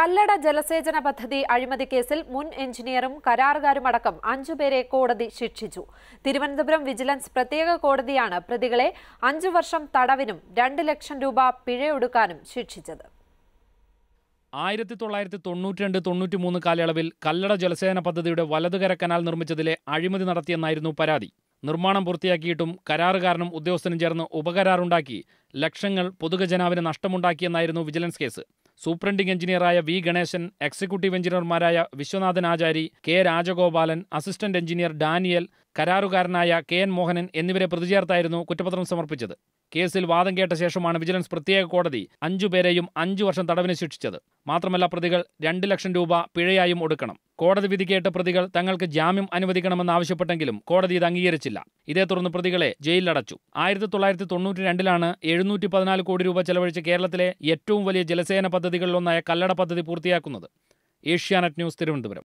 കല്ലട ജലസേചന പദ്ധതി അഴിമതി കേസിൽ മുൻ എഞ്ചിനീയറും കരാറുകാരുമടക്കം 5 പേരെ കോടതി ശിക്ഷിച്ചു. തിരുവനന്തപുരം വിജിലൻസ് പ്രത്യേക കോടതിയാണ് പ്രതികളെ 5 വർഷം തടവിനും 2 ലക്ഷം രൂപ പിഴയൊടുക്കാനും ശിക്ഷിച്ചത്. 1992-93 കാലയളവിൽ കല്ലട ജലസേചന പദ്ധതിയുടെ വലതുകര കനാൽ നിർമ്മിച്ചതിലെ അഴിമതി നടത്തിയെന്നായിരുന്നു പരാതി. നിർമ്മാണം പൂർത്തിയാക്കിയിട്ടും കരാറുകാരനും ഉദ്യോഗസ്ഥനും ചേർന്ന് ഉപകരാറുണ്ടാക്കി ലക്ഷങ്ങൾ പൊതുഖജനാവിന് നഷ്ടമുണ്ടാക്കിയെന്നായിരുന്നു വിജിലൻസ് കേസ്. സൂപ്രണ്ടിംഗ് എഞ്ചിനീയറായ വി ഗണേശൻ, എക്സിക്യൂട്ടീവ് എഞ്ചിനീയർമാരായ Viswanathan Achari, K Rajagopalan, assistant engineer Daniel, കരാറുകാരനായ കെ എൻ മോഹനൻ എന്നിവരെ പ്രതിചേർത്തായിരുന്നു കുറ്റപത്രം സമർപ്പിച്ചത്. കേസിൽ വാദം കേട്ട ശേഷമാണ് വിജിലൻസ് പ്രത്യേക കോടതി 5 പേരെയും 5 വർഷം തടവിന് ശിക്ഷിച്ചത്. മാത്രമല്ല പ്രതികൾ 2 ലക്ഷം രൂപ പിഴയായും ഒടുക്കണം. കോടതി വിധി കേട്ട് പ്രതികൾ തങ്ങൾക്ക് ജാമ്യം അനുവദിക്കണമെന്ന് ആവശ്യപ്പെട്ടെങ്കിലും കോടതി ഇത് അംഗീകരിച്ചില്ല. ഇതേ തുടർന്ന് പ്രതികളെ ജയിലിലടച്ചു. 1992-ലാണ് 714 കോടി രൂപ ചെലവഴിച്ച് കേരളത്തിലെ ഏറ്റവും വലിയ ജലസേചന പദ്ധതികളിലൊന്നായ കല്ലട പദ്ധതി പൂർത്തിയാക്കുന്നത്. ഏഷ്യാനെറ്റ് ന്യൂസ്, തിരുവനന്തപുരം.